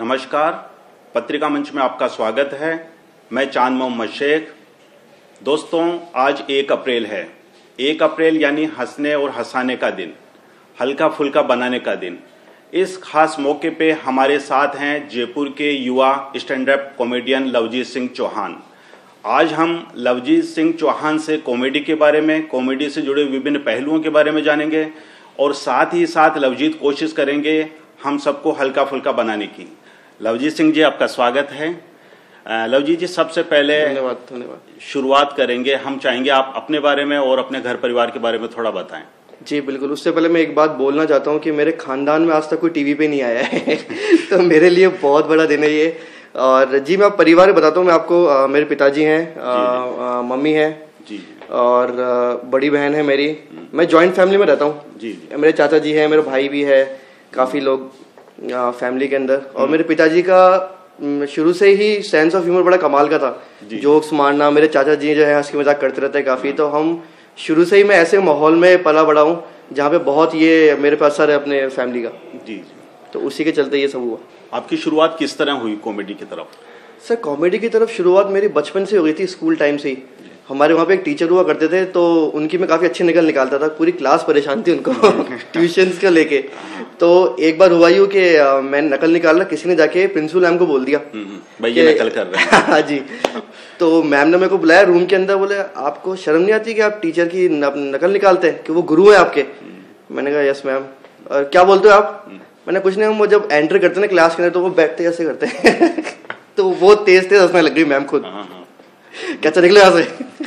नमस्कार, पत्रिका मंच में आपका स्वागत है। मैं चांद मोहम्मद शेख। दोस्तों, आज 1 अप्रैल है। 1 अप्रैल यानी हंसने और हंसाने का दिन, हल्का फुल्का बनाने का दिन। इस खास मौके पे हमारे साथ हैं जयपुर के युवा stand up comedian Lovejeet Singh Chauhan. आज हम लवजीत सिंह चौहान से कॉमेडी के बारे में, कॉमेडी से जुड़े विभिन्न पहलुओं के बारे में जानेंगे और साथ ही साथ लवजीत कोशिश करेंगे हम सबको हल्का फुल्का बनाने की। लवजीत सिंह जी, आपका स्वागत है। लवजीत जी, सबसे पहले धन्यवाद। शुरुआत करेंगे, हम चाहेंगे आप अपने बारे में और अपने घर परिवार के बारे में थोड़ा बताएं। जी बिल्कुल। उससे पहले मैं एक बात बोलना चाहता हूँ कि मेरे खानदान में आज तक कोई टीवी पे नहीं आया है तो मेरे लिए बहुत बड़ा दिन है ये। और जी, मैं परिवार बताता हूँ। मैं आपको मेरे पिताजी हैं, मम्मी है जी, और बड़ी बहन है मेरी। मैं जॉइंट फैमिली में रहता हूँ जी। मेरे चाचा जी है, मेरे भाई भी है, काफी लोग फैमिली के अंदर। और मेरे पिताजी का शुरू से ही सेंस ऑफ ह्यूमर बड़ा कमाल का था। जोक्स मारना, मेरे चाचा जी जो है हंस के मजाक करते रहते हैं काफी। तो हम शुरू से ही मैं ऐसे माहौल में पला बड़ा हूँ जहाँ पे बहुत ये मेरे पे असर है अपने फैमिली का। जी। तो उसी के चलते ये सब हुआ। आपकी शुरुआत किस तरह हुई कॉमेडी की तरफ? सर, कॉमेडी की तरफ शुरुआत मेरी बचपन से हो गई थी, स्कूल टाइम से ही। हमारे वहाँ पे एक टीचर हुआ करते थे, तो उनकी मैं काफी अच्छी निकल निकालता था। पूरी क्लास परेशान थी उनको ट्यूशंस को लेके। तो एक बार हुआ यूँ कि मैं नकल निकाल रहा, किसी ने जाके प्रिंसिपल मैम को बोल दिया भाई ये नकल कर रहे हैं। हाँ जी। तो मैम ने मेरे को बुलाया रूम के अंदर, बोले आपको शर्म नहीं आती कि आप टीचर की नकल निकालते हैं, कि वो गुरु है आपके? मैंने कहा यस मैम। और क्या बोलते हो आप? मैंने कुछ नहीं, वो जब एंटर करते ना क्लास के अंदर तो वो बैठते कैसे करते हैं तो वो तेज हंसने लग गई मैम खुद। कैसे निकले यहाँ से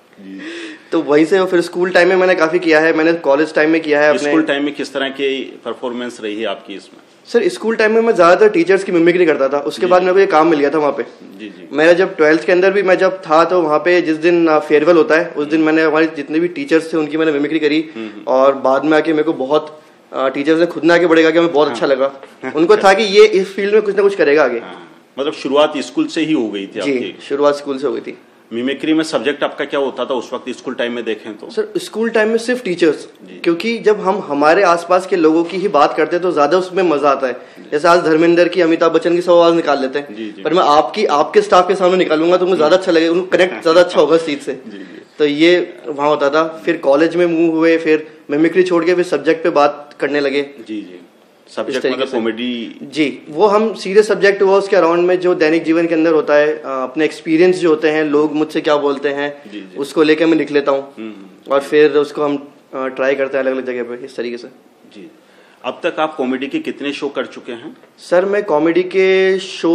तो वहीं से फिर स्कूल टाइम में मैंने काफी किया है, मैंने कॉलेज टाइम में किया है। अपने स्कूल टाइम में किस तरह की परफॉर्मेंस रही है आपकी इसमें? सर, स्कूल टाइम में मैं ज्यादातर टीचर्स की मिमिक्री करता था। उसके बाद मेरे को ये काम मिल गया था वहाँ पे। जी। मेरा जब 12th के अंदर भी मैं जब था, तो वहाँ पे जिस दिन फेयरवेल होता है उस दिन मैंने हमारे जितने भी टीचर्स थे उनकी मैंने मिमिक्री करी। और बाद में आके मेरे को बहुत टीचर्स ने खुद ने आके बढ़ेगा कि हमें बहुत अच्छा लगा। उनको था कि ये इस फील्ड में कुछ ना कुछ करेगा आगे। मतलब शुरुआत स्कूल से ही हो गई थी आपकी? जी, शुरुआत स्कूल से हो गई थी। मिमिक्री में सब्जेक्ट आपका क्या होता था उस वक्त स्कूल टाइम में देखें तो? सर, स्कूल टाइम में सिर्फ टीचर्स, क्योंकि जब हम हमारे आसपास के लोगों की ही बात करते हैं तो ज्यादा उसमें मजा आता है। जैसे आज धर्मेंद्र की, अमिताभ बच्चन की सब आवाज निकाल लेते हैं, पर मैं आपके स्टाफ के सामने निकालूंगा तो मुझे ज्यादा अच्छा लगेगा, उनको कनेक्ट ज्यादा अच्छा होगा इस चीज से। तो ये वहाँ होता था। फिर कॉलेज में मूव हुए, फिर मिमिक्री छोड़ के फिर सब्जेक्ट पे बात करने लगे। जी। सब्जेक्ट मतलब कॉमेडी? जी, वो हम सीरियस सब्जेक्ट हुआ उसके अराउंड में जो दैनिक जीवन के अंदर होता है, अपने एक्सपीरियंस जो होते हैं, लोग मुझसे क्या बोलते हैं, उसको लेके मैं लिख लेता हूँ और फिर उसको हम ट्राई करते हैं अलग अलग जगह पे, इस तरीके से। जी। अब तक आप कॉमेडी के कितने शो कर चुके हैं? सर, मैं कॉमेडी के शो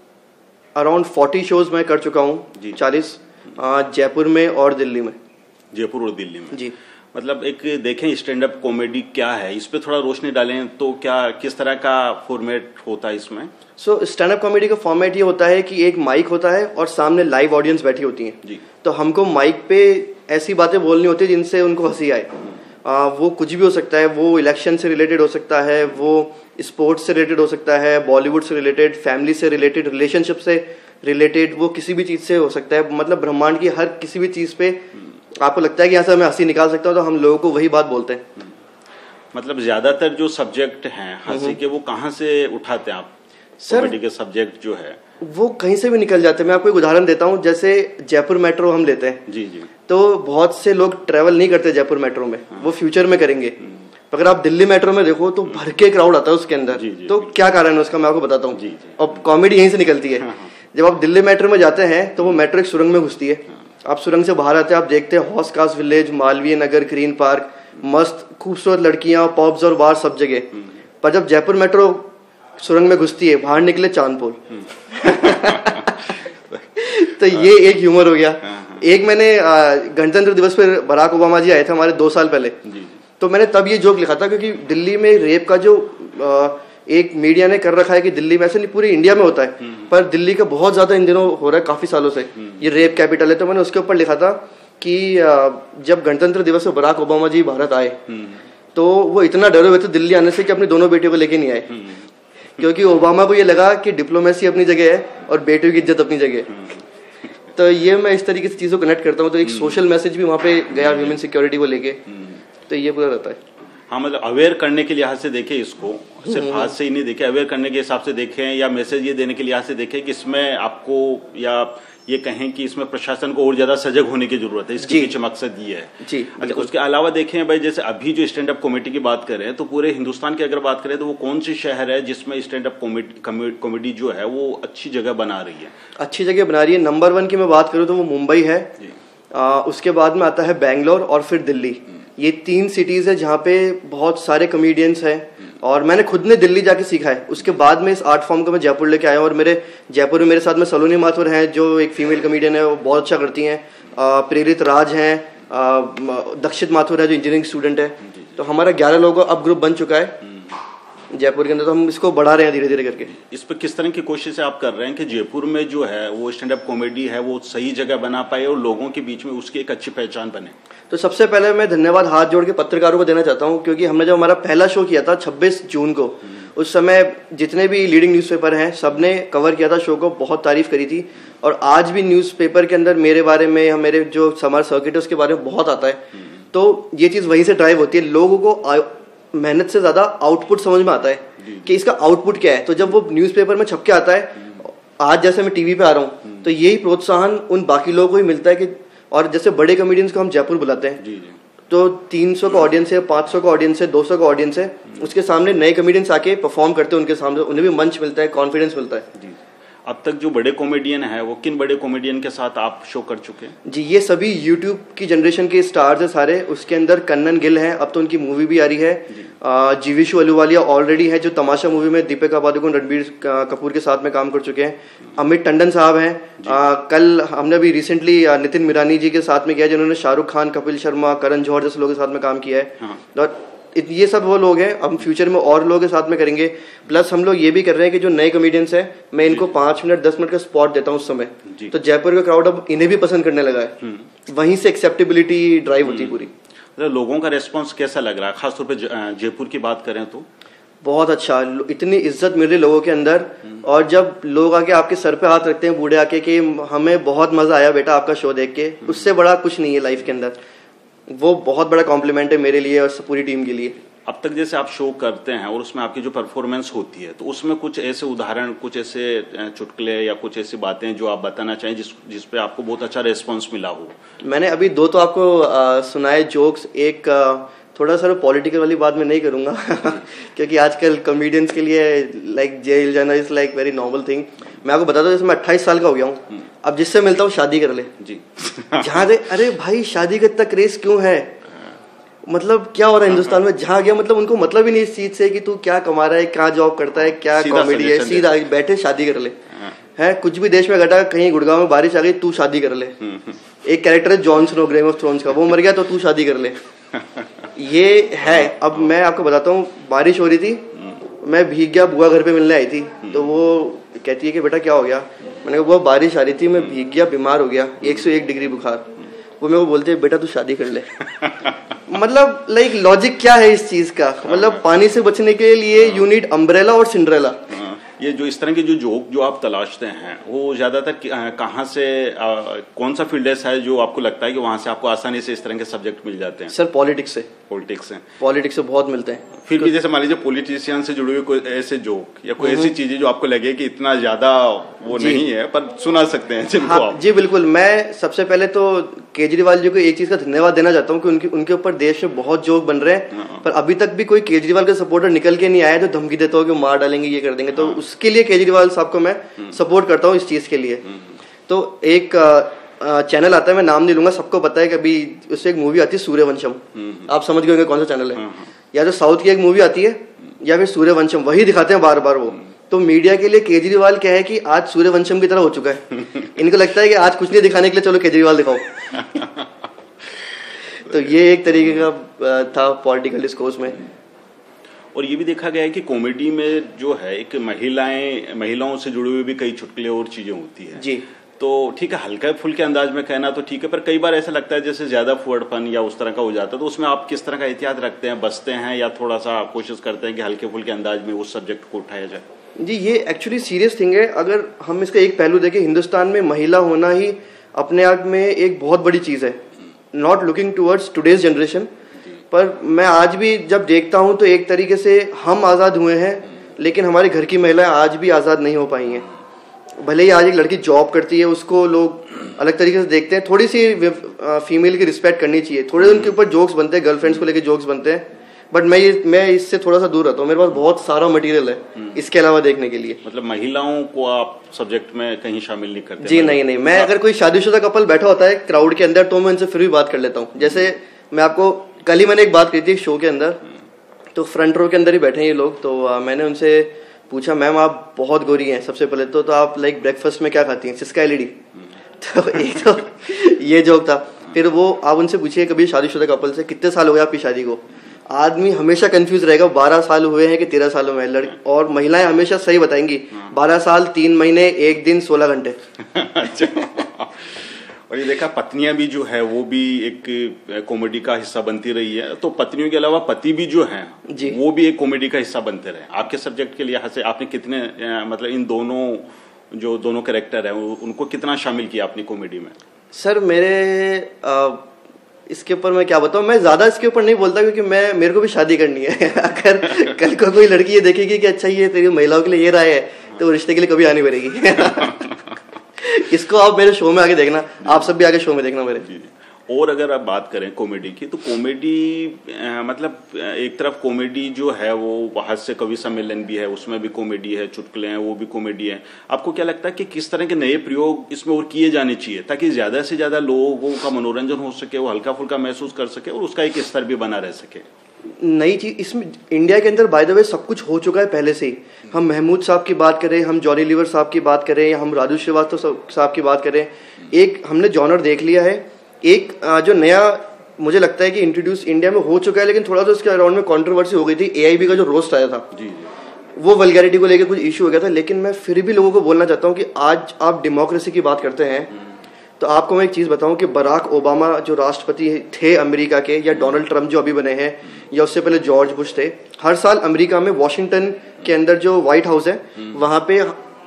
अराउंड 40 शोज मैं कर चुका हूँ, 40 जयपुर में और दिल्ली में। जयपुर और दिल्ली में? जी। मतलब एक देखें स्टैंड अप कॉमेडी क्या है, इस पे थोड़ा रोशनी डालें तो क्या किस तरह का फॉर्मेट होता है इसमें? सो स्टैंड अप कॉमेडी का फॉर्मेट ये होता है कि एक माइक होता है और सामने लाइव ऑडियंस बैठी होती है। जी। तो हमको माइक पे ऐसी बातें बोलनी होती है जिनसे उनको हंसी आए। वो कुछ भी हो सकता है, वो इलेक्शन से रिलेटेड हो सकता है, वो स्पोर्ट्स से रिलेटेड हो सकता है, बॉलीवुड से रिलेटेड, फैमिली से रिलेटेड, रिलेशनशिप से रिलेटेड, वो किसी भी चीज से हो सकता है। मतलब ब्रह्मांड की हर किसी भी चीज पे आपको लगता है कि यहाँ से मैं हंसी निकाल सकता हूँ तो हम लोगों को वही बात बोलते हैं। मतलब ज्यादातर जो सब्जेक्ट हैं हंसी के, वो कहाँ से उठाते हैं आप? कॉमेडी के सब्जेक्ट जो है वो कहीं से भी निकल जाते हैं। मैं आपको एक उदाहरण देता हूँ। जैसे जयपुर मेट्रो हम लेते हैं। जी। तो बहुत से लोग ट्रेवल नहीं करते जयपुर मेट्रो में, वो फ्यूचर में करेंगे। अगर आप दिल्ली मेट्रो में देखो तो भर के क्राउड आता है उसके अंदर। तो क्या कारण है उसका, मैं आपको बताता हूँ। और कॉमेडी यहीं से निकलती है। जब आप दिल्ली मेट्रो में जाते हैं तो वो मेट्रो एक सुरंग में घुसती है। आप सुरंग से बाहर आते हैं, आप देखते हैं Hauz Khas village, Malviya Nagar, green park, मस्त खूबसूरत लड़कियां, पब्स और बार सब जगह। पर जब जयपुर मेट्रो सुरंग में घुसती है, बाहर निकले चांदपुर तो ये एक ह्यूमर हो गया। एक मैंने गणतंत्र दिवस पर बराक ओबामा जी आए थे हमारे 2 साल पहले, तो मैंने तब ये जोक लिखा था क्योंकि दिल्ली में रेप का जो एक मीडिया ने कर रखा है कि दिल्ली में, ऐसे नहीं पूरे इंडिया में होता है, पर दिल्ली का बहुत ज्यादा इन दिनों हो रहा है, काफी सालों से ये रेप कैपिटल है। तो मैंने उसके ऊपर लिखा था कि जब गणतंत्र दिवस में बराक ओबामा जी भारत आए तो वो इतना डरे हुए थे दिल्ली आने से कि अपनी दोनों बेटियों को लेके नहीं आए, क्योंकि ओबामा को ये लगा कि डिप्लोमेसी अपनी जगह है और बेटियों की इज्जत अपनी जगह है। तो ये मैं इस तरीके से चीजों को कनेक्ट करता हूँ। तो एक सोशल मैसेज भी वहाँ पे गया ह्यूमन सिक्योरिटी को लेके, तो ये पूरा रहता है। हाँ, मतलब अवेयर करने के लिहाज से देखें इसको, सिर्फ हाथ से ही नहीं देखें, अवेयर करने के हिसाब से देखें, या मैसेज ये देने के लिहाज से देखें कि इसमें आपको, या ये कहें कि इसमें प्रशासन को और ज्यादा सजग होने की जरूरत है, इसके पीछे मकसद ये है जी। अच्छा, उसके अलावा देखें भाई, जैसे अभी जो स्टैंड अप कॉमेडी की बात करें तो पूरे हिंदुस्तान की अगर बात करें तो वो कौन सी शहर है जिसमें स्टैंड अप कॉमेडी जो है वो अच्छी जगह बना रही है? अच्छी जगह बना रही है, नंबर 1 की मैं बात करूँ तो वो मुंबई है, उसके बाद में आता है बैंगलोर और फिर दिल्ली। ये 3 सिटीज है जहाँ पे बहुत सारे कॉमेडियंस हैं, और मैंने खुद ने दिल्ली जाके सीखा है। उसके बाद में इस आर्ट फॉर्म को मैं जयपुर लेके आया हूँ, और मेरे जयपुर में मेरे साथ में सलोनी माथुर हैं जो एक फीमेल कॉमेडियन है, वो बहुत अच्छा करती हैं। प्रेरित राज हैं, दक्षित माथुर है जो इंजीनियरिंग स्टूडेंट है। तो हमारा 11 लोगों का अब ग्रुप बन चुका है जयपुर के अंदर, तो हम इसको बढ़ा रहे हैं धीरे धीरे करके। इस पर किस तरह की कोशिश आप कर रहे हैं कि जयपुर में जो है वो स्टैंड अप कॉमेडी है वो सही जगह बना पाए और लोगों के बीच में उसकी एक अच्छी पहचान बने? तो सबसे पहले मैं धन्यवाद हाथ जोड़ के पत्रकारों को देना चाहता हूं, क्योंकि हमने जब हमारा पहला शो किया था 26 जून को, उस समय जितने भी लीडिंग न्यूज़पेपर हैं सबने कवर किया था शो को, बहुत तारीफ करी थी। और आज भी न्यूज़पेपर के अंदर मेरे बारे में या मेरे जो हमारा सर्किट है उसके बारे में बहुत आता है। तो ये चीज़ वहीं से ड्राइव होती है, लोगों को मेहनत से ज्यादा आउटपुट समझ में आता है कि इसका आउटपुट क्या है। तो जब वो न्यूज़पेपर में छप के आता है, आज जैसे मैं टीवी पे आ रहा हूँ, तो यही प्रोत्साहन उन बाकी लोगों को ही मिलता है कि, और जैसे बड़े कॉमेडियंस को हम जयपुर बुलाते हैं तो 300 का ऑडियंस है, 500 का ऑडियंस है, 200 का ऑडियंस है, उसके सामने नए कॉमेडियंस आके परफॉर्म करते हैं, उनके सामने उन्हें भी मंच मिलता है, कॉन्फिडेंस मिलता है। अब तक जो बड़े कॉमेडियन हैं वो किन बड़े कॉमेडियन के साथ आप शो कर चुके हैं? जी, ये सभी यूट्यूब की जनरेशन के स्टार्स हैं सारे। उसके अंदर कन्नन गिल हैं, अब तो उनकी मूवी भी आ रही है। जीविशु अलूवालिया ऑलरेडी है जो तमाशा मूवी में दीपिका पादुकोण रणबीर कपूर के साथ में काम कर चुके हैं। अमित टंडन साहब हैं, कल हमने भी रिसेंटली नितिन मिरानी जी के साथ में किया जिन्होंने शाहरुख खान, कपिल शर्मा, करण जौहर जैसे लोगों के साथ में काम किया है। और ये सब वो लोग हैं, हम फ्यूचर में और लोगों के साथ में करेंगे। प्लस हम लोग ये भी कर रहे हैं कि जो नए कॉमेडियंस हैं मैं इनको 5 मिनट 10 मिनट का स्पॉट देता हूँ उस समय, तो जयपुर का क्राउड अब इन्हें भी पसंद करने लगा है। वहीं से एक्सेप्टेबिलिटी ड्राइव होती है पूरी। लोगों का रेस्पॉन्स कैसा लग रहा है, खासतौर पे जयपुर की बात करें तो? बहुत अच्छा, इतनी इज्जत मिल रही लोगों के अंदर। और जब लोग आके आपके सर पे हाथ रखते हैं बूढ़े आके कि हमें बहुत मजा आया बेटा आपका शो देख के, उससे बड़ा कुछ नहीं है लाइफ के अंदर। वो बहुत बड़ा कॉम्प्लीमेंट है मेरे लिए और पूरी टीम के लिए। अब तक जैसे आप शो करते हैं और उसमें आपकी जो परफॉर्मेंस होती है, तो उसमें कुछ ऐसे उदाहरण, कुछ ऐसे चुटकुले या कुछ ऐसी बातें जो आप बताना चाहें जिस पे आपको बहुत अच्छा रेस्पॉन्स मिला हो? मैंने अभी 2 तो आपको सुनाए जोक्स। एक थोड़ा सा पॉलिटिकल वाली बात मैं नहीं करूंगा क्योंकि आजकल कॉमेडियंस के लिए लाइक जेल जाना is like very normal thing. मैं आपको बताता हूँ, जैसे मैं 28 साल का हो गया हूँ, अब जिससे मिलता हूँ शादी कर ले जी जहाँ से, अरे भाई शादी का इतना क्रेज क्यों है, मतलब क्या हो रहा है हिंदुस्तान में, जहाँ गया मतलब उनको मतलब ही नहीं इस चीज से कि तू क्या कमा रहा है, क्या जॉब करता है, क्या कॉमेडी है, सीधा बैठे शादी कर ले। है कुछ भी देश में घटा, कहीं गुड़गांव में बारिश आ गई तू शादी कर ले। एक कैरेक्टर है Jon Snow game of Thrones का, वो मर गया तो तू शादी कर ले। ये है। अब मैं आपको बताता हूँ, बारिश हो रही थी, मैं भीग गया, बुआ घर पे मिलने आई थी, तो वो कहती है कि बेटा क्या हो गया, मैंने कहा वो बारिश आ रही थी, मैं भीग गया, बीमार हो गया, 101 डिग्री बुखार। वो मेरे को बोलते हैं बेटा तू शादी कर ले। मतलब लाइक लॉजिक क्या है इस चीज का, मतलब पानी से बचने के लिए यू नीड अम्ब्रेला और सिंड्रेला। ये जो इस तरह के जो जोक जो आप तलाशते हैं वो ज्यादातर कहाँ से, कौन सा फील्ड है जो आपको लगता है कि वहां से आपको आसानी से इस तरह के सब्जेक्ट मिल जाते हैं? सर पॉलिटिक्स से। पॉलिटिक्स से बहुत मिलते हैं। फिर भी जैसे मान लीजिए पॉलिटिशियन से जुड़े हुए कोई ऐसे जोक या कोई ऐसी चीजें जो आपको लगे कि इतना ज्यादा वो नहीं है पर सुना सकते हैं जिनको आप? जी बिल्कुल। मैं सबसे पहले तो केजरीवाल जी को एक चीज का धन्यवाद देना चाहता हूँ कि उनके ऊपर देश में बहुत जोक बन रहे हैं, पर अभी तक भी कोई केजरीवाल का सपोर्टर निकल के नहीं आया जो धमकी देता हो कि मार डालेंगे, ये कर देंगे। तो उसके लिए केजरीवाल साहब को मैं सपोर्ट करता हूँ इस चीज के लिए। तो एक चैनल आता है, मैं नाम नहीं लूंगा, सबको पता है कि अभी उससे एक मूवी आती है सूर्यवंशम, आप समझ गए होंगे कौन सा चैनल है। या जो साउथ की एक मूवी आती है या फिर सूर्यवंशम, वही दिखाते हैं बार बार वो। तो मीडिया के लिए केजरीवाल क्या है कि आज सूर्यवंशम की तरह हो चुका है। इनको लगता है कि आज कुछ नहीं दिखाने के लिए चलो केजरीवाल दिखाओ। तो ये एक तरीके का था पॉलिटिकल डिस्कोर्स में। और ये भी देखा गया है कि कॉमेडी में जो है एक महिलाओं से जुड़े हुए भी कई चुटकुले और चीजें होती है जी। तो ठीक है, हल्का फुल्के अंदाज में कहना तो ठीक है, पर कई बार ऐसा लगता है जैसे ज्यादा फुअड़पन या उस तरह का हो जाता है, तो उसमें आप किस तरह का एहतियात रखते हैं, बचते हैं या थोड़ा सा कोशिश करते हैं कि हल्के फुल्के अंदाज में उस सब्जेक्ट को उठाया जाए? जी ये एक्चुअली सीरियस थिंग है। अगर हम इसका एक पहलू देखें, हिंदुस्तान में महिला होना ही अपने आप में एक बहुत बड़ी चीज है। Not looking towards today's generation, पर मैं आज भी जब देखता हूँ तो एक तरीके से हम आज़ाद हुए हैं, लेकिन हमारे घर की महिलाएं आज भी आज़ाद नहीं हो पाई हैं। भले ही आज एक लड़की जॉब करती है, उसको लोग अलग तरीके से देखते हैं, थोड़ी सी फीमेल की रिस्पेक्ट करनी चाहिए, थोड़े उनके ऊपर जोक्स बनते हैं, गर्लफ्रेंड्स को लेके जोक्स बनते हैं, बट मैं इससे थोड़ा सा दूर रहता हूँ। मेरे पास बहुत सारा मटेरियल है इसके अलावा देखने के लिए। मतलब महिलाओं को आप सब्जेक्ट में कहीं शामिल नहीं करते? जी नहीं, मैं अगर कोई शादीशुदा कपल बैठा होता है क्राउड के अंदर तो मैं उनसे फिर भी बात कर लेता हूँ। जैसे मैं आपको कल ही मैंने एक बात कही थी शो के अंदर, तो फ्रंट रो के अंदर ही बैठे हैं ये लोग, तो मैंने उनसे पूछा मैम आप बहुत गोरी हैं सबसे पहले तो आप लाइक ब्रेकफास्ट में क्या खाती हैं? Syska LED. तो एक तो ये जोक था। फिर वो आप उनसे पूछिए कभी शादीशुदा कपल से कितने साल हो गए आपकी शादी को, आदमी हमेशा कंफ्यूज रहेगा 12 साल हुए हैं कि 13 साल हुए हैं। और महिलाएं हमेशा सही बताएंगी 12 साल 3 महीने 1 दिन 16 घंटे। अच्छा। और ये देखा पत्नियां भी जो है वो भी एक कॉमेडी का हिस्सा बनती रही है, तो पत्नियों के अलावा पति भी जो है वो भी एक कॉमेडी का हिस्सा बनते रहे। आपके सब्जेक्ट के लिहाज से आपने कितने मतलब इन दोनों कैरेक्टर है उनको कितना शामिल किया अपनी कॉमेडी में? सर मेरे इसके ऊपर मैं क्या बताऊं, मैं ज्यादा इसके ऊपर नहीं बोलता क्योंकि मेरे को भी शादी करनी है। अगर कल को कोई लड़की ये देखेगी कि अच्छा ये तेरी महिलाओं के लिए ये राय है तो वो रिश्ते के लिए कभी आनी पड़ेगी। इसको आप मेरे शो में आगे देखना, आप सब भी आगे शो में देखना मेरे। और अगर आप बात करें कॉमेडी की, तो कॉमेडी मतलब एक तरफ कॉमेडी जो है वो हास्य कवि सम्मेलन भी है, उसमें भी कॉमेडी है, चुटकुले हैं वो भी कॉमेडी है। आपको क्या लगता है कि किस तरह के नए प्रयोग इसमें और किए जाने चाहिए ताकि ज्यादा से ज्यादा लोगों का मनोरंजन हो सके, वो हल्का फुल्का महसूस कर सके और उसका एक स्तर भी बना रह सके? नई चीज इसमें इंडिया के अंदर बाय द वे सब कुछ हो चुका है पहले से ही। हम महमूद साहब की बात करें, हम जॉनी लीवर साहब की बात करें, या हम राजू श्रीवास्तव साहब की बात करें, एक हमने जॉनर देख लिया है। एक जो नया मुझे लगता है कि इंट्रोड्यूस इंडिया में हो चुका है, लेकिन थोड़ा सा उसके अराउंड में कंट्रोवर्सी हो गई थी। एआईबी का जो रोस्ट आया था वो वल्गैरिटी को लेकर कुछ इशू हो गया था, लेकिन मैं फिर भी लोगों को बोलना चाहता हूँ कि आज आप डेमोक्रेसी की बात करते हैं तो आपको मैं एक चीज़ बताऊं कि बराक ओबामा जो राष्ट्रपति थे अमेरिका के, या डोनाल्ड ट्रंप जो अभी बने हैं, या उससे पहले जॉर्ज बुश थे, हर साल अमेरिका में वॉशिंगटन के अंदर जो व्हाइट हाउस है वहाँ पे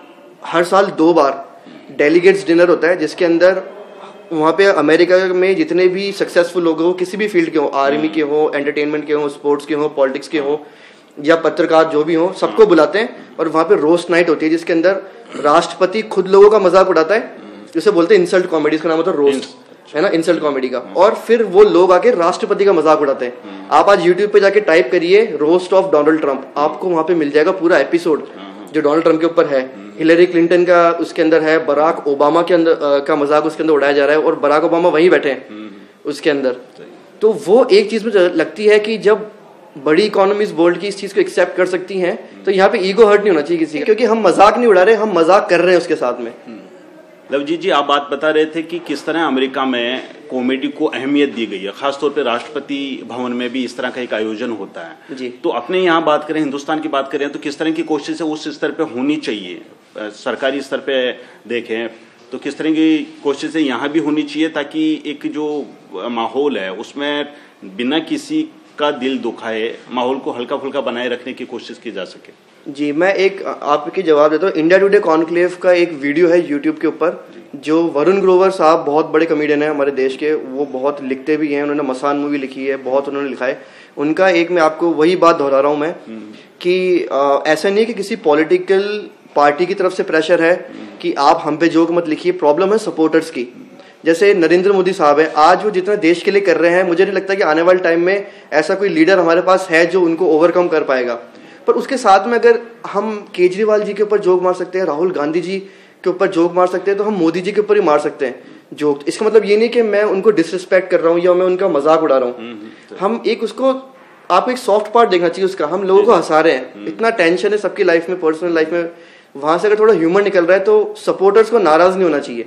हर साल 2 बार डेलीगेट्स डिनर होता है, जिसके अंदर वहाँ पे अमेरिका में जितने भी सक्सेसफुल लोग हो, किसी भी फील्ड के हो, आर्मी के हो, एंटरटेनमेंट के हो, स्पोर्ट्स के हो, पॉलिटिक्स के हो, या पत्रकार जो भी हो, सबको बुलाते हैं और वहाँ पे रोस्ट नाइट होती है जिसके अंदर राष्ट्रपति खुद लोगों का मजाक उड़ाता है, जिसे बोलते हैं इंसल्ट कॉमेडी, इसका नाम होता है रोस्ट, है ना, इंसल्ट कॉमेडी का। और फिर वो लोग आके राष्ट्रपति का मजाक उड़ाते हैं। आप आज यूट्यूब पे जाके टाइप करिए रोस्ट ऑफ डोनाल्ड ट्रंप, आपको वहाँ पे मिल जाएगा पूरा एपिसोड जो डोनाल्ड ट्रंप के ऊपर है। हिलरी क्लिंटन का उसके अंदर है, बराक ओबामा के अंदर का मजाक उसके अंदर उड़ाया जा रहा है, और बराक ओबामा वहीं बैठे हैं उसके अंदर। तो वो एक चीज मुझे लगती है कि जब बड़ी इकोनॉमीज वर्ल्ड की इस चीज को एक्सेप्ट कर सकती हैं तो यहाँ पे ईगो हर्ट नहीं होना चाहिए किसी का, क्योंकि हम मजाक नहीं उड़ा रहे, हम मजाक कर रहे हैं उसके साथ में। लवजीत जी, आप बात बता रहे थे कि किस तरह अमेरिका में कॉमेडी को अहमियत दी गई है, खासतौर पे राष्ट्रपति भवन में भी इस तरह का एक आयोजन होता है जी। तो अपने यहाँ बात करें, हिंदुस्तान की बात करें, तो किस तरह की कोशिश है उस स्तर पे होनी चाहिए? सरकारी स्तर पे देखें तो किस तरह की कोशिश यहाँ भी होनी चाहिए ताकि एक जो माहौल है उसमें बिना किसी का दिल दुखाए माहौल को हल्का फुल्का बनाए रखने की कोशिश की जा सके? जी, मैं एक आपके जवाब देता हूँ। इंडिया टुडे कॉन्क्लेव का एक वीडियो है यूट्यूब के ऊपर, जो वरुण ग्रोवर साहब बहुत बड़े कॉमेडियन हैं हमारे देश के, वो बहुत लिखते भी हैं, उन्होंने मसान मूवी लिखी है, बहुत उन्होंने लिखा है। उनका एक मैं आपको वही बात दोहरा रहा हूँ मैं कि ऐसा नहीं कि किसी पॉलिटिकल पार्टी की तरफ से प्रेशर है कि आप हम पे जोक मत लिखिए, प्रॉब्लम है सपोर्टर्स की। जैसे नरेंद्र मोदी साहब है, आज वो जितना देश के लिए कर रहे हैं, मुझे नहीं लगता कि आने वाले टाइम में ऐसा कोई लीडर हमारे पास है जो उनको ओवरकम कर पाएगा। पर उसके साथ में अगर हम केजरीवाल जी के ऊपर जोक मार सकते हैं, राहुल गांधी जी के ऊपर जोक मार सकते हैं, तो हम मोदी जी के ऊपर ही मार सकते हैं जोक। इसका मतलब ये नहीं कि मैं उनको डिसरिस्पेक्ट कर रहा हूँ या मैं उनका मजाक उड़ा रहा हूँ। हम एक उसको आपको एक सॉफ्ट पार्ट देखना चाहिए उसका। हम लोगों को हंसा रहे हैं, इतना टेंशन है सबकी लाइफ में, पर्सनल लाइफ में, वहां से अगर थोड़ा ह्यूमर निकल रहा है तो सपोर्टर्स को नाराज नहीं होना चाहिए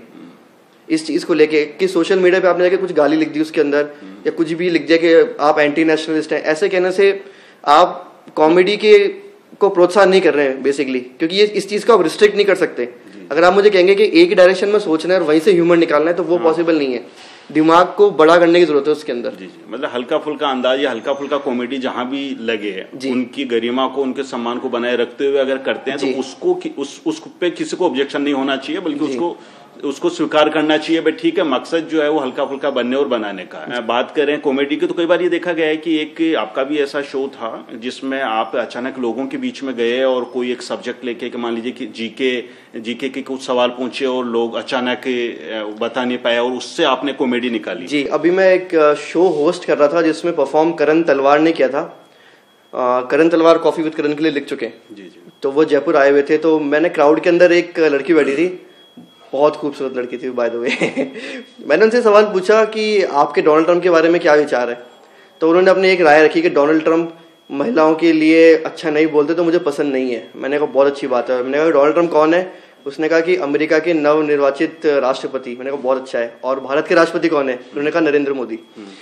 इस चीज को लेके कि सोशल मीडिया पे आपने जाके कुछ गाली लिख दी उसके अंदर, या कुछ भी लिख दिया कि आप एंटी नेशनलिस्ट हैं। ऐसे कहने से आप कॉमेडी के को प्रोत्साहन नहीं कर रहे हैं बेसिकली, क्योंकि ये इस चीज को आप रिस्ट्रिक्ट नहीं कर सकते। अगर आप मुझे कहेंगे कि एक ही डायरेक्शन में सोचना है और वहीं से ह्यूमर निकालना है तो वो पॉसिबल नहीं है। दिमाग को बड़ा करने की जरूरत है उसके अंदर। जी, मतलब हल्का फुल्का अंदाज या हल्का फुल्का कॉमेडी जहां भी लगे उनकी गरिमा को, उनके सम्मान को बनाए रखते हुए अगर करते हैं तो उसको उस पे किसी को ऑब्जेक्शन नहीं होना चाहिए, बल्कि उसको उसको स्वीकार करना चाहिए। भाई ठीक है, मकसद जो है वो हल्का फुल्का बनने और बनाने का है। बात करें कॉमेडी की तो कई बार ये देखा गया है कि एक आपका भी ऐसा शो था जिसमें आप अचानक लोगों के बीच में गए और कोई एक सब्जेक्ट लेके मान लीजिए कि जीके के कुछ सवाल पूछे और लोग अचानक बता नहीं पाए और उससे आपने कॉमेडी निकाली। जी, अभी मैं एक शो होस्ट कर रहा था जिसमें परफॉर्म करण तलवार ने किया था। करण तलवार कॉफी विद करण के लिए लिख चुके हैं। जी। तो वो जयपुर आए हुए थे, तो मैंने क्राउड के अंदर एक लड़की बैठी थी, बहुत खूबसूरत लड़की थी बाय द वे। मैंने उनसे सवाल पूछा कि आपके डोनाल्ड ट्रंप के बारे में क्या विचार है। तो उन्होंने अपनी एक राय रखी कि डोनाल्ड ट्रंप महिलाओं के लिए अच्छा नहीं बोलते, तो मुझे पसंद नहीं है। मैंने कहा बहुत अच्छी बात है। मैंने कहा डोनाल्ड ट्रंप कौन है? उसने कहा कि अमेरिका के नवनिर्वाचित राष्ट्रपति। मैंने कहा बहुत अच्छा है। और भारत के राष्ट्रपति कौन है? उन्होंने कहा नरेंद्र मोदी।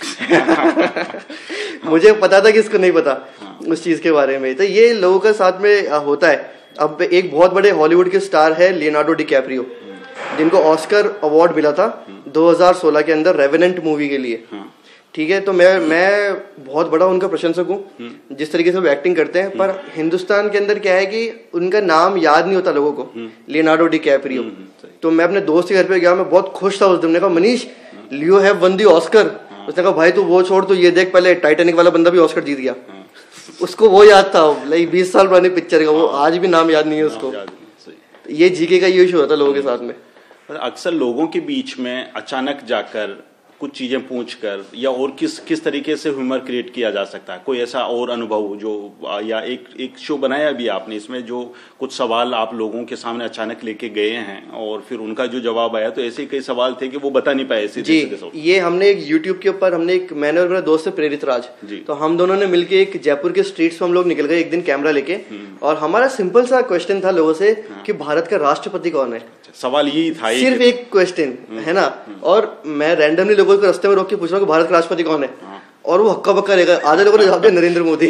मुझे पता था कि इसको नहीं पता उस चीज के बारे में। तो ये लोगों के साथ में होता है। अब एक बहुत बड़े हॉलीवुड के स्टार है लियोनार्डो डिकैप्रियो, जिनको ऑस्कर अवार्ड मिला था 2016 के अंदर रेवेनेंट मूवी के लिए। ठीक है, तो मैं बहुत बड़ा उनका प्रशंसक हूँ जिस तरीके से वो एक्टिंग करते हैं। पर हिंदुस्तान के अंदर क्या है कि उनका नाम याद नहीं होता लोगों को, लियोनार्डो डिकैप्रियो। तो मैं अपने दोस्त के घर पे गया, मैं बहुत खुश था उस दिन। मैंने कहा Manish, Leo have won the Oscar. उसने कहा भाई तू वो छोड़, तो ये देख, पहले टाइटैनिक वाला बंदा भी ऑस्कर जीत गया। उसको वो याद था, लाइक 20 साल पुरानी पिक्चर का, वो आज भी नाम याद नहीं है उसको। ये जीके का ये इशू होता है लोगों के साथ में। अक्सर लोगों के बीच में अचानक जाकर कुछ चीजें पूछकर या और किस तरीके से ह्यूमर क्रिएट किया जा सकता है? कोई ऐसा और अनुभव जो, या एक शो बनाया भी आपने इसमें, जो कुछ सवाल आप लोगों के सामने अचानक लेके गए हैं और फिर उनका जो जवाब आया, तो ऐसे कई सवाल थे कि वो बता नहीं पाए। जी, ये हमने एक यूट्यूब के ऊपर मैंने और मेरा दोस्त है प्रेरित राज, तो हम दोनों ने मिलकर एक जयपुर के स्ट्रीट्स में हम लोग निकल गए एक दिन कैमरा लेके, और हमारा सिंपल सा क्वेश्चन था लोगों से कि भारत का राष्ट्रपति कौन है। सवाल यही था, सिर्फ एक क्वेश्चन है ना। और मैं रैंडमली लोगों को रास्ते में रोक के पूछ रहा हूँ कि भारत का राष्ट्रपति कौन है, और वो हक्का बक्का रहेगा। आधे लोगों ने जवाब दिया नरेंद्र मोदी।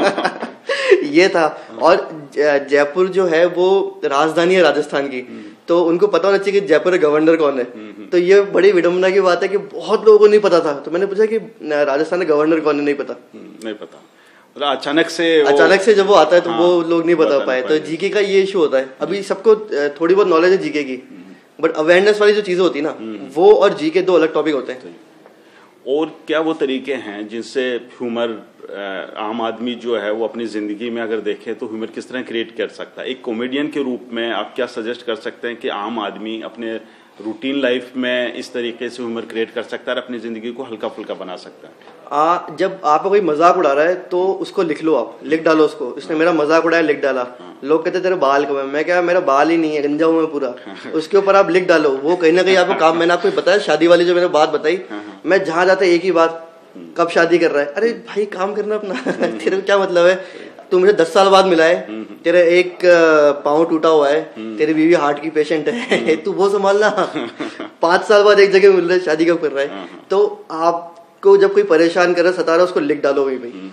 ये था। और जयपुर जो है वो राजधानी है राजस्थान की, तो उनको पता होना चाहिए कि जयपुर का गवर्नर कौन है। तो ये बड़ी विडम्बना की बात है कि बहुत लोगों को नहीं पता था। तो मैंने पूछा कि राजस्थान का गवर्नर कौन है, नहीं पता। अचानक से जब वो आता है तो वो लोग नहीं बता पाए। तो जीके का ये इशू होता है। अभी सबको थोड़ी बहुत नॉलेज है जीके की, बट अवेयरनेस वाली जो चीजें होती है ना, वो और जीके दो अलग टॉपिक होते हैं। और क्या वो तरीके हैं जिनसे ह्यूमर आम आदमी जो है वो अपनी जिंदगी में अगर देखे तो ह्यूमर किस तरह क्रिएट कर सकता है? एक कॉमेडियन के रूप में आप क्या सजेस्ट कर सकते हैं कि आम आदमी अपने रूटीन लाइफ में इस तरीके से ह्यूमर क्रिएट कर सकता है और अपनी जिंदगी को हल्का फुल्का बना सकता है? जब आपका कोई मजाक उड़ा रहा है तो उसको लिख लो, आप लिख डालो उसको, इसने मेरा मजाक उड़ाया, लिख डाला। लोग कहते तेरे बाल कब है, मैं क्या, मेरा बाल ही नहीं है, गंजा हूं मैं पूरा। उसके ऊपर आप लिख डालो, वो कहीं ना कहीं आपको काम। मैंने आपको बताया शादी वाली जो मैंने बात बताई, मैं जहां जाता एक ही बात, कब शादी कर रहा है? अरे भाई काम करना अपना। तेरे को क्या मतलब है, तू मुझे 10 साल बाद मिला है, तेरा एक पाँव टूटा हुआ है, तेरी बीवी हार्ट की पेशेंट है, तू वो संभालना। 5 साल बाद एक जगह मिल रहा है, शादी कब कर रहा है? तो आपको जब कोई परेशान कर रहा है, सता रहा है, उसको लिख डालो वही भाई।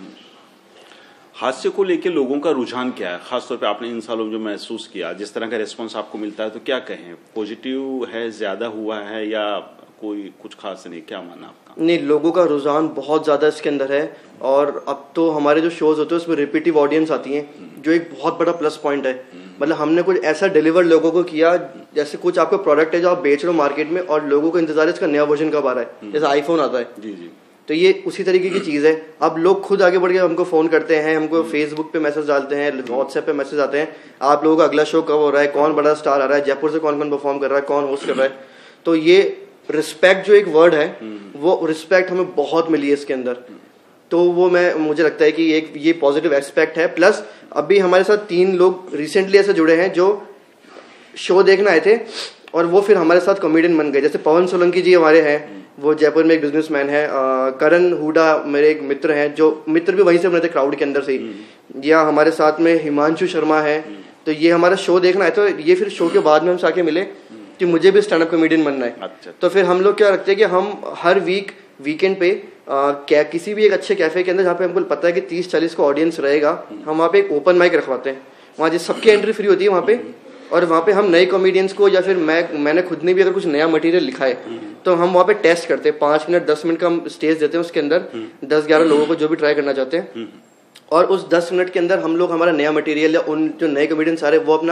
हास्य को लेके लोगों का रुझान क्या है, खासतौर पे आपने इन सालों जो महसूस किया, जिस तरह का रिस्पॉन्स आपको मिलता है, तो क्या कहें, पॉजिटिव है, ज्यादा हुआ है, या कोई कुछ खास नहीं? क्या मानना आपका? नहीं, लोगों का रुझान बहुत ज्यादा इसके अंदर है। और अब तो हमारे जो शोज होते हैं उसमें रिपीटिव ऑडियंस आती है, जो एक बहुत बड़ा प्लस पॉइंट है। मतलब हमने कुछ ऐसा डिलीवर लोगों को किया, जैसे कुछ आपका प्रोडक्ट है जो आप बेच रहे हो मार्केट में और लोगों को इंतजार है इसका नया वर्जन कब आ रहा है, जैसे आईफोन आता है। जी। तो ये उसी तरीके की चीज है। अब लोग खुद आगे बढ़ के हमको फोन करते हैं, हमको फेसबुक पे मैसेज डालते हैं, व्हाट्सएप पे मैसेज आते हैं, आप लोगों का अगला शो कब हो रहा है, कौन बड़ा स्टार आ रहा है, जयपुर से कौन कौन परफॉर्म कर रहा है, कौन होस्ट कर रहा है। तो ये रिस्पेक्ट जो एक वर्ड है, वो रिस्पेक्ट हमें बहुत मिली है इसके अंदर। तो वो मुझे लगता है कि एक ये पॉजिटिव एस्पेक्ट है। प्लस अभी हमारे साथ 3 लोग रिसेंटली ऐसे जुड़े हैं जो शो देखने आए थे और वो फिर हमारे साथ कॉमेडियन बन गए। जैसे पवन सोलंकी जी हमारे हैं, वो जयपुर में एक बिजनेसमैन है। करण हुडा मेरे एक मित्र हैं, जो मित्र भी वहीं से बने थे क्राउड के अंदर से ही। या हमारे साथ में हिमांशु शर्मा है। तो ये हमारा शो देखना है, तो ये फिर शो के बाद में हमसे आके मिले कि मुझे भी स्टैंड अप कॉमेडियन बनना है। अच्छा। तो फिर हम लोग क्या रखते हैं कि हम हर वीकेंड पे क्या किसी भी एक अच्छे कैफे के अंदर जहाँ पे हमको पता है कि 30-40 का ऑडियंस रहेगा, हम वहाँ पे एक ओपन माइक रखवाते हैं। वहाँ जिस सबकी एंट्री फ्री होती है वहाँ पे, और वहाँ पे हम नए कॉमेडियंस को, या फिर मैंने खुद ने भी अगर कुछ नया मटेरियल लिखा है तो हम वहाँ पे टेस्ट करते हैं। 5 मिनट 10 मिनट का हम स्टेज देते हैं, उसके अंदर 10-11 लोगों को जो भी ट्राई करना चाहते हैं, और उस 10 मिनट के अंदर हम लोग हमारा नया मटेरियल या उन जो नए कॉमेडियंस आ रहे हैं वो अपना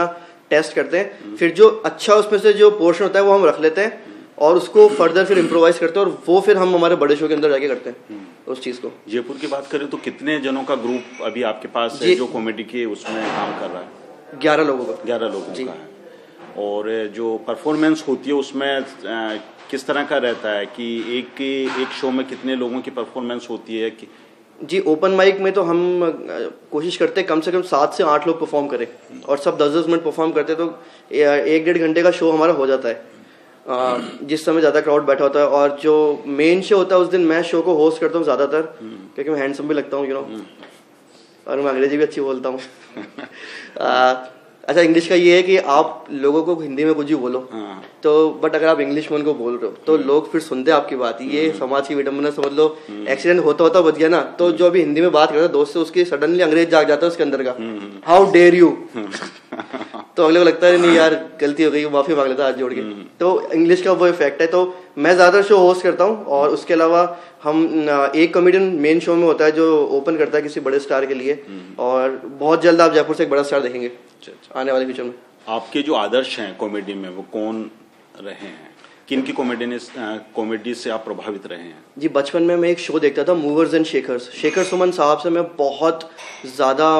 टेस्ट करते हैं, फिर जो अच्छा उसमें से जो पोर्शन होता है वो हम रख लेते हैं और उसको फर्दर फिर इम्प्रोवाइज करते हैं और वो फिर हम हमारे बड़े शो के अंदर जाके करते हैं उस चीज़ को। जयपुर की बात करें तो कितने जनों का ग्रुप अभी आपके पास है जो कॉमेडी के उसमें काम कर रहा है? 11 लोगों का। 11 लोगों का है। और जो परफॉर्मेंस होती है उसमें किस तरह का रहता है कि एक शो में कितने लोगों की परफॉर्मेंस होती है? जी, ओपन माइक में तो हम कोशिश करते हैं कम से कम 7 से 8 लोग परफॉर्म करें और सब 10-10 मिनट परफॉर्म करते हैं, तो 1-1.5 घंटे का शो हमारा हो जाता है जिस समय ज़्यादा क्राउड बैठा होता है। और जो मेन शो होता है उस दिन मैं शो को होस्ट करता हूँ ज़्यादातर, क्योंकि मैं हैंडसम भी लगता हूँ, और मैं अंग्रेजी भी अच्छी बोलता हूँ। अच्छा, इंग्लिश का ये है कि आप लोगों को हिंदी में कुछ भी बोलो तो, बट अगर आप इंग्लिश में उनको बोल रहे हो तो लोग फिर सुनते हैं आपकी बात। ये समाज की विडंबना समझ लो। एक्सीडेंट होता बच गया ना, तो जो अभी हिंदी में बात करता है दोस्त से, उसकी सडनली अंग्रेज जाग जाता है उसके अंदर का, हाउ डेयर यू। तो अगले को लगता है नहीं यार गलती हो गई, माफी मांग लेता है हाथ जोड़ के। तो इंग्लिश का वो इफेक्ट है। तो मैं ज्यादा शो होस्ट करता हूँ और उसके अलावा हम एक कॉमेडियन मेन शो में होता है जो ओपन करता है किसी बड़े स्टार के लिए, और बहुत जल्द आप जयपुर से एक बड़ा स्टार देखेंगे आने वाले फ्यूचर में। आपके जो आदर्श हैं कॉमेडी में वो कौन रहे हैं? किन की कॉमेडी से आप प्रभावित रहे हैं? जी, बचपन में मैं एक शो देखता था, movers and shakers. Shekhar Suman साहब से मैं बहुत ज़्यादा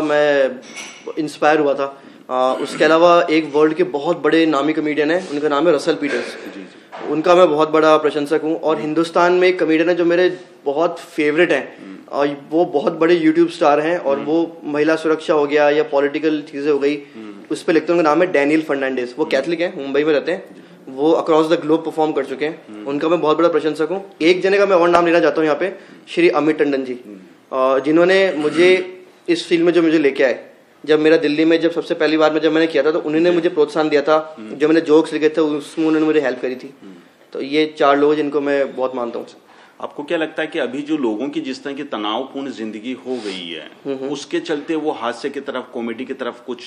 इंस्पायर हुआ था। उसके अलावा एक वर्ल्ड के बहुत बड़े नामी कॉमेडियन है, उनका नाम है रसल पीटर्स। उनका मैं बहुत बड़ा प्रशंसक हूँ। और हिंदुस्तान में एक कॉमेडियन है जो मेरे बहुत फेवरेट हैं, और वो बहुत बड़े यूट्यूब स्टार हैं, और वो महिला सुरक्षा हो गया या पॉलिटिकल चीज़ें हो गई उस पर लिखते हैं। उनका नाम है डैनियल फर्नांडिस। वो कैथलिक है, मुंबई में रहते हैं, वो अक्रॉस द ग्लोब परफॉर्म कर चुके हैं। उनका मैं बहुत बड़ा प्रशंसक हूँ। एक जने का मैं और नाम लेना चाहता हूँ यहाँ पे, श्री अमित टंडन जी, जिन्होंने मुझे इस फील्ड में जो मुझे लेके आए। जब मेरा दिल्ली में जब सबसे पहली बार में जब मैंने किया था तो उन्होंने मुझे प्रोत्साहन दिया था, जो मैंने जोक्स लिखे थे उसमें उन्होंने मुझे हेल्प करी थी। तो ये 4 लोग जिनको मैं बहुत मानता हूँ। आपको क्या लगता है कि अभी जो लोगों की जिस तरह की तनावपूर्ण जिंदगी हो गई है उसके चलते वो हास्य की तरफ, कॉमेडी की तरफ कुछ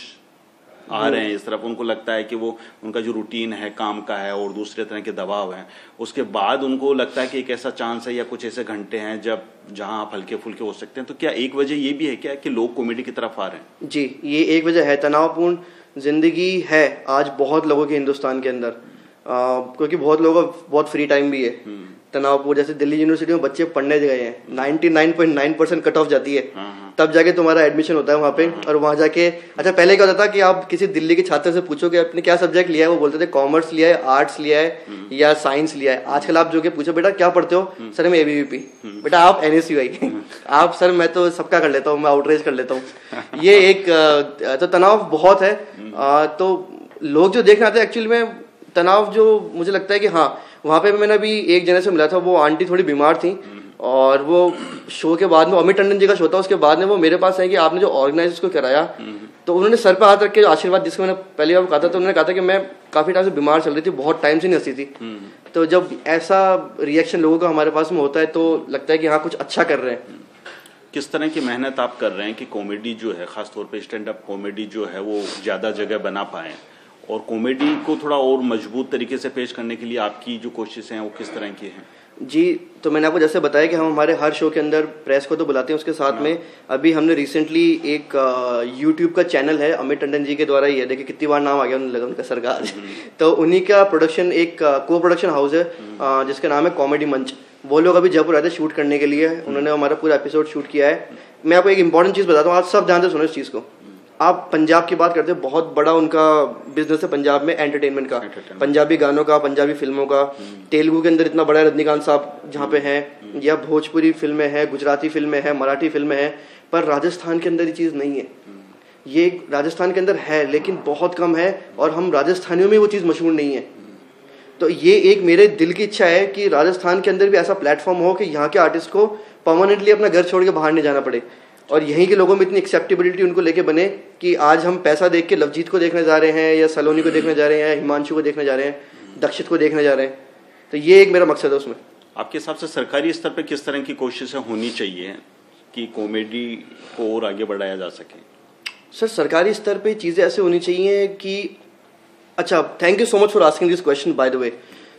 आ रहे हैं इस तरफ? उनको लगता है कि वो उनका जो रूटीन है काम का है और दूसरे तरह के दबाव है, उसके बाद उनको लगता है कि एक ऐसा चांस है या कुछ ऐसे घंटे हैं जहां आप हल्के फुल्के हो सकते हैं। तो क्या एक वजह ये भी है क्या कि लोग कॉमेडी की तरफ आ रहे हैं? जी, ये एक वजह है। तनावपूर्ण जिंदगी है आज बहुत लोगों के हिंदुस्तान के अंदर, क्योंकि बहुत लोगों का बहुत फ्री टाइम भी है। तनावपूर्ण, जैसे दिल्ली यूनिवर्सिटी में बच्चे पढ़ने गए हैं, 99.9% कट ऑफ जाती है, तब जाके तुम्हारा एडमिशन होता है वहाँ पे। और वहाँ जाके अच्छा, पहले क्या होता था कि आप किसी दिल्ली के छात्र से पूछो कि आपने क्या सब्जेक्ट लिया है, वो बोलते थे कॉमर्स लिया है, आर्ट्स लिया है या साइंस लिया है। आजकल आप जो कि पूछो बेटा क्या पढ़ते हो, सर मैं ABVP, बेटा आप NSUI, आप सर मैं तो सबका कर लेता हूँ, मैं आउटरीच कर लेता हूँ। ये एक तो तनाव बहुत है। तो लोग जो देखने आते हैं एक्चुअली में तनाव, जो मुझे लगता है कि हाँ, वहाँ पे मैंने अभी एक जने से मिला था, वो आंटी थोड़ी बीमार थी, और वो शो के बाद में अमित टंडन जी का शो था, उसके बाद में वो मेरे पास है कि आपने जो ऑर्गेनाइज उसको कराया, तो उन्होंने सर पे हाथ रख के आशीर्वाद, जिसको मैंने पहली बार कहा था, तो उन्होंने कहा था कि मैं काफी टाइम से बीमार चल रही थी, बहुत टाइम से नहीं हंसी थी। तो जब ऐसा रिएक्शन लोगों का हमारे पास में होता है तो लगता है कि हाँ कुछ अच्छा कर रहे हैं। किस तरह की मेहनत आप कर रहे हैं कि कॉमेडी जो है, खासतौर पे स्टैंड अप कॉमेडी जो है वो ज्यादा जगह बना पाए, और कॉमेडी को थोड़ा और मजबूत तरीके से पेश करने के लिए आपकी जो कोशिशें हैं वो किस तरह की हैं? जी, तो मैंने आपको जैसे बताया कि हम हमारे हर शो के अंदर प्रेस को तो बुलाते हैं, उसके साथ में अभी हमने रिसेंटली एक यूट्यूब का चैनल है, अमित टंडन जी के द्वारा ही है, देखिए कितनी बार नाम आ गया उन्हें लगा उनका सरकार। तो उन्हीं का प्रोडक्शन, एक को प्रोडक्शन हाउस है जिसका नाम है कॉमेडी मंच। वो लोग अभी जयपुर आए थे शूट करने के लिए, उन्होंने हमारा पूरा एपिसोड शूट किया है। मैं आपको एक इंपॉर्टेंट चीज़ बताता हूँ, आज सब ध्यान से सुनो इस चीज़ को। आप पंजाब की बात करते हैं, बहुत बड़ा उनका बिजनेस है पंजाब में एंटरटेनमेंट का, पंजाबी गानों का, पंजाबी फिल्मों का। तेलुगु के अंदर इतना बड़ा रजनीकांत साहब जहाँ पे हैं, या भोजपुरी फिल्में हैं, गुजराती फिल्में हैं, मराठी फिल्में हैं, पर राजस्थान के अंदर ये चीज़ नहीं है। ये राजस्थान के अंदर है लेकिन बहुत कम है, और हम राजस्थानियों में वो चीज़ मशहूर नहीं है। तो ये एक मेरे दिल की इच्छा है कि राजस्थान के अंदर भी ऐसा प्लेटफॉर्म हो कि यहाँ के आर्टिस्ट को परमानेंटली अपना घर छोड़ के बाहर नहीं जाना पड़े, और यहीं के लोगों में इतनी एक्सेप्टेबिलिटी उनको लेके बने कि आज हम पैसा देख के लवजीत को देखने जा रहे हैं, या सलोनी को देखने जा रहे हैं, या हिमांशु को देखने जा रहे हैं, दक्षित को देखने जा रहे हैं। तो ये एक मेरा मकसद है उसमें। आपके हिसाब से सरकारी स्तर पर किस तरह की कोशिशें होनी चाहिए कि कॉमेडी को और आगे बढ़ाया जा सके? सर, सरकारी स्तर पे चीज़ें ऐसे होनी चाहिए कि अच्छा, thank you so much for asking this question by the way.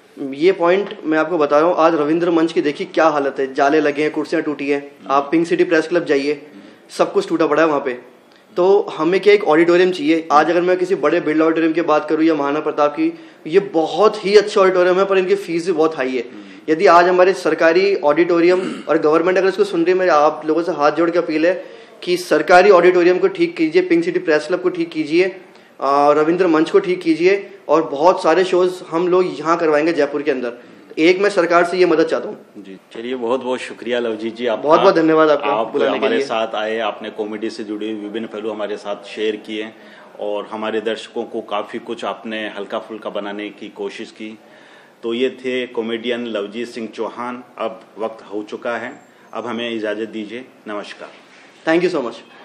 ये पॉइंट मैं आपको बता रहा हूँ, आज रविंद्र मंच की देखिए क्या हालत है, जाले लगे हैं, कुर्सियाँ टूटी हैं। आप पिंक सिटी प्रेस क्लब जाइए, सब कुछ टूटा पड़ा है वहाँ पे। तो हमें क्या एक ऑडिटोरियम चाहिए। आज अगर मैं किसी बड़े बिल्ड ऑडिटोरियम की बात करूँ या महाराणा प्रताप की, ये बहुत ही अच्छा ऑडिटोरियम है पर इनकी फीस भी बहुत हाई है। यदि आज हमारे सरकारी ऑडिटोरियम और गवर्नमेंट अगर इसको सुन रही है, मेरे आप लोगों से हाथ जोड़ के अपील है कि सरकारी ऑडिटोरियम को ठीक कीजिए, पिंक सिटी प्रेस क्लब को ठीक कीजिए, रविंद्र मंच को ठीक कीजिए, और बहुत सारे शोज हम लोग यहाँ करवाएंगे जयपुर के अंदर। एक मैं सरकार से ये मदद चाहता हूँ जी। चलिए, बहुत बहुत शुक्रिया लवजीत जी, आपका बहुत बहुत धन्यवाद आपका आप बुलाने के हमारे लिए। साथ आए, आपने कॉमेडी से जुड़े हुए विभिन्न पहलू हमारे साथ शेयर किए और हमारे दर्शकों को काफ़ी कुछ आपने हल्का फुल्का बनाने की कोशिश की। तो ये थे कॉमेडियन लवजीत सिंह चौहान। अब वक्त हो चुका है, अब हमें इजाज़त दीजिए। नमस्कार। Thank you so much.